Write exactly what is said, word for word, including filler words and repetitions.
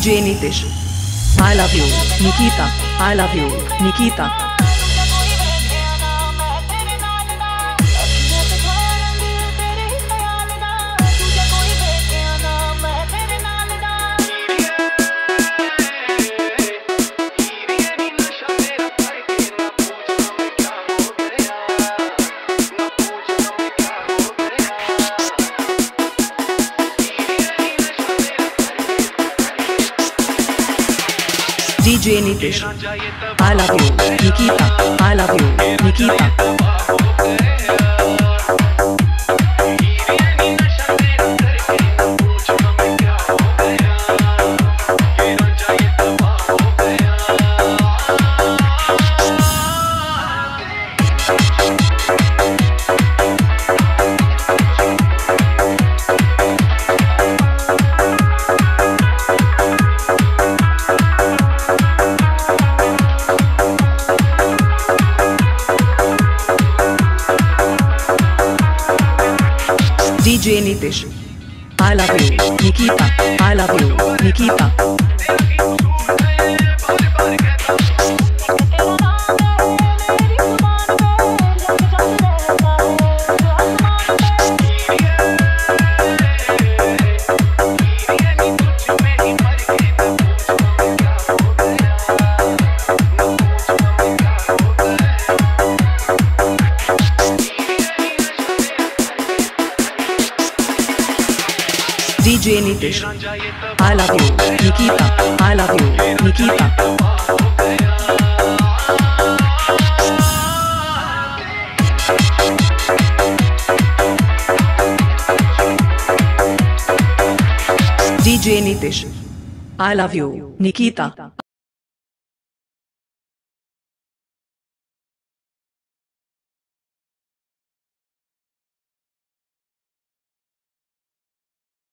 DJ Nitish, I love you, Nikita, I love you, Nikita. DJ Nitish, I love you, Nikita, I love you, Nikita. DJ Nitish, I love you, Nikita, I love you, Nikita. DJ Nitish, I love you, Nikita, I love you, Nikita. DJ Nitish, I love you, Nikita.